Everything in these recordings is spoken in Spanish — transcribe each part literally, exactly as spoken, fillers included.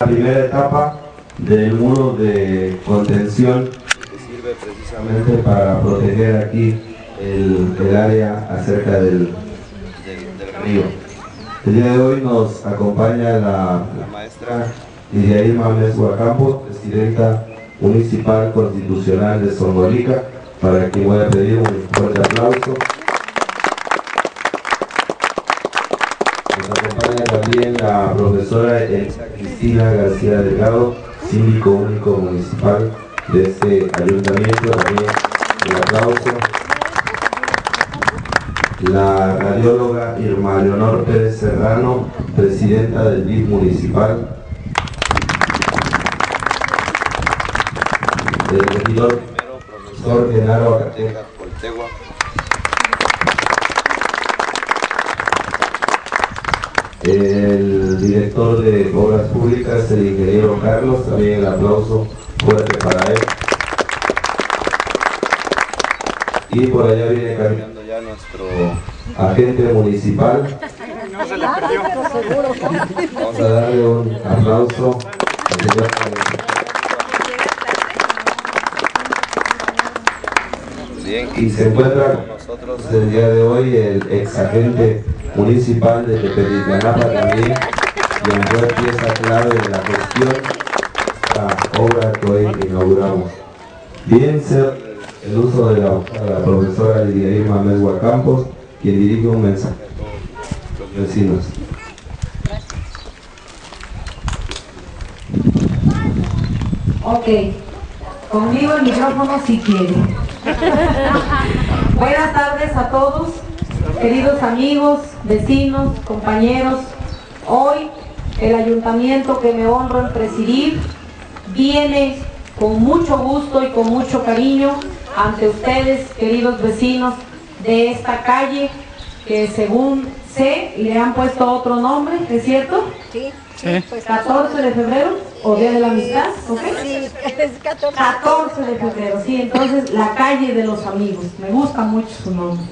La primera etapa del muro de contención que sirve precisamente para proteger aquí el, el área acerca del, del, del río. El día de hoy nos acompaña la, la maestra Lidia Irma Mezgua Campos, presidenta municipal constitucional de Songolica, para quien voy a pedir un fuerte aplauso. Nos acompaña también la profesora Elsa Cristina García Delgado, síndico único municipal de este ayuntamiento, también el aplauso. La radióloga Irma Leonor Pérez Serrano, presidenta del D I F municipal. El regidor primero, profesor Genaro Acatenca Coltegua. El director de Obras Públicas, el ingeniero Carlos, también el aplauso fuerte para él. Y por allá viene caminando ya nuestro agente municipal. No se le perdió. Vamos a darle un aplauso al señor. Bien, y se encuentra con nosotros el día de hoy el ex agente municipal de Tepetitlán también, quien fue pieza clave de la gestión de esta obra que hoy inauguramos. Bien, ser el uso de la, de la profesora Lidia Irma Mezgua Campos, quien dirige un mensaje a todos los vecinos. Ok, conmigo el micrófono si quiere. Buenas tardes a todos, queridos amigos, vecinos, compañeros. Hoy el ayuntamiento que me honro en presidir viene con mucho gusto y con mucho cariño ante ustedes, queridos vecinos de esta calle, que según sé le han puesto otro nombre, ¿es cierto? Sí. Sí. catorce de febrero o Día de la Amistad, ¿ok? Sí, es catorce. catorce de febrero, sí, entonces la calle de los amigos, me gusta mucho su nombre.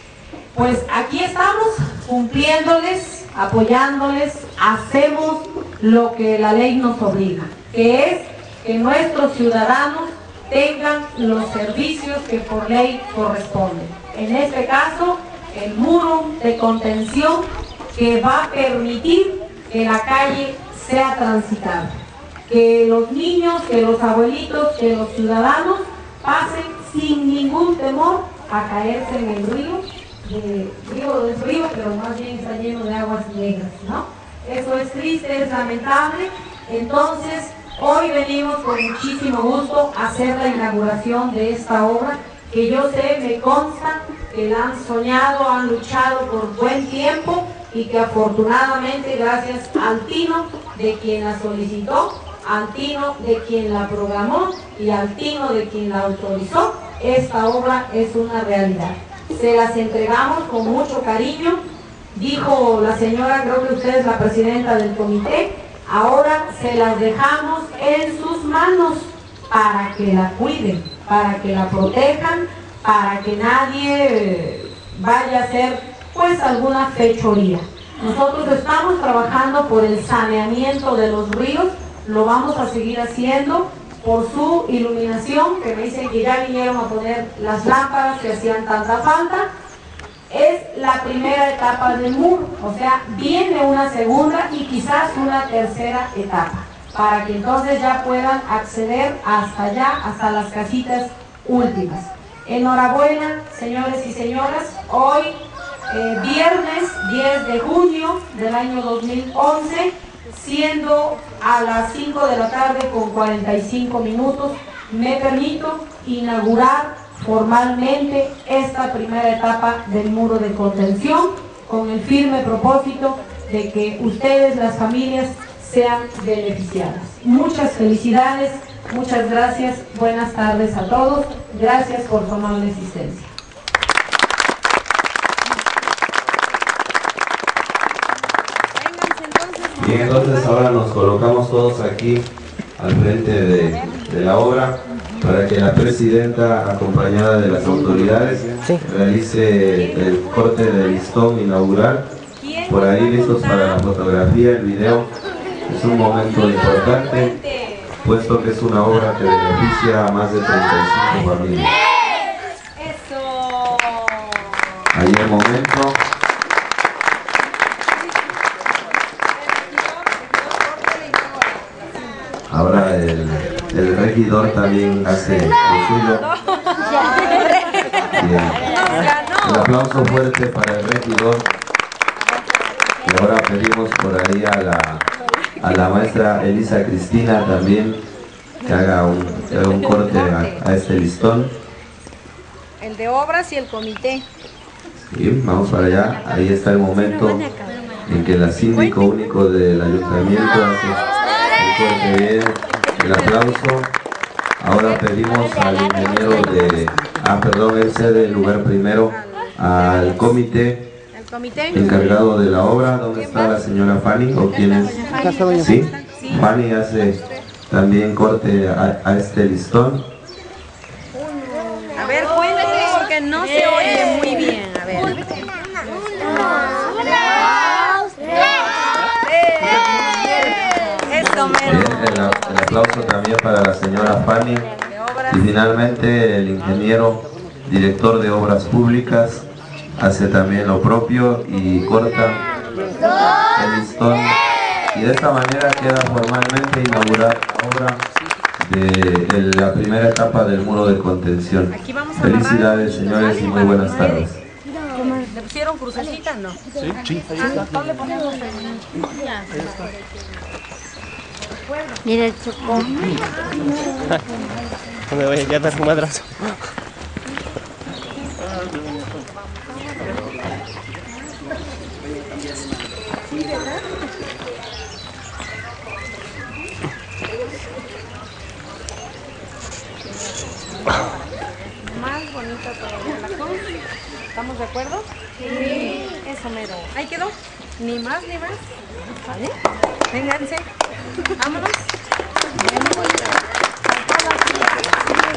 Pues aquí estamos cumpliéndoles, apoyándoles, hacemos lo que la ley nos obliga, que es que nuestros ciudadanos tengan los servicios que por ley corresponden. En este caso, el muro de contención que va a permitir que la calle sea transitable, que los niños, que los abuelitos, que los ciudadanos pasen sin ningún temor a caerse en el río, de, río del río, pero más bien está lleno de aguas negras, ¿no? Eso es triste, es lamentable. Entonces, hoy venimos con muchísimo gusto a hacer la inauguración de esta obra, que yo sé, me consta, que la han soñado, han luchado por buen tiempo, y que afortunadamente, gracias al tino de quien la solicitó, al tino de quien la programó y al tino de quien la autorizó, esta obra es una realidad. Se las entregamos con mucho cariño. Dijo la señora, creo que usted es la presidenta del comité, ahora se las dejamos en sus manos para que la cuiden, para que la protejan, para que nadie vaya a hacer pues alguna fechoría. Nosotros estamos trabajando por el saneamiento de los ríos, lo vamos a seguir haciendo por su iluminación, que me dicen que ya vinieron a poner las lámparas que hacían tanta falta. Es la primera etapa del muro, o sea, viene una segunda y quizás una tercera etapa, para que entonces ya puedan acceder hasta allá, hasta las casitas últimas. Enhorabuena, señores y señoras, hoy Eh, viernes diez de junio del año dos mil once, siendo a las cinco de la tarde con cuarenta y cinco minutos, me permito inaugurar formalmente esta primera etapa del muro de contención, con el firme propósito de que ustedes, las familias, sean beneficiadas. Muchas felicidades, muchas gracias, buenas tardes a todos, gracias por su amable asistencia. Bien, entonces ahora nos colocamos todos aquí al frente de, de la obra para que la presidenta, acompañada de las autoridades, sí, realice el corte de listón inaugural. Por ahí listos para la fotografía, el video. Es un momento importante, puesto que es una obra que beneficia a más de treinta y cinco familias. Ahí el momento. Ahora el, el regidor también hace lo suyo. Bien. El aplauso fuerte para el regidor. Y ahora pedimos por ahí a la, a la maestra Elisa Cristina también que haga un, que haga un corte a, a este listón. El de obras y el comité. Sí, vamos para allá. Ahí está el momento en que la síndico único del ayuntamiento hace el corte bien, el aplauso. Ahora pedimos al ingeniero de, ah perdón, él cede el lugar primero al comité encargado de la obra. ¿Dónde está la señora Fanny o quién es? Sí, Fanny hace también corte a, a este listón. A ver, cuéntame porque no se oye muy bien. A ver. Bien, el, el aplauso también para la señora Fanny. Y finalmente el ingeniero director de obras públicas hace también lo propio y corta el listón. Y de esta manera queda formalmente inaugurada la obra de, de la primera etapa del muro de contención. Felicidades, señores, y muy buenas tardes. ¿Le pusieron crucecita? No. Sí, sí, ahí está. Mira el chocó. Me voy a quedar con madrazo. Más bonita todavía la cruz. ¿Estamos de acuerdo? Sí. Eso mero. Ahí quedó. Ni más ni más. ¿Vale? Vénganse. Vámonos.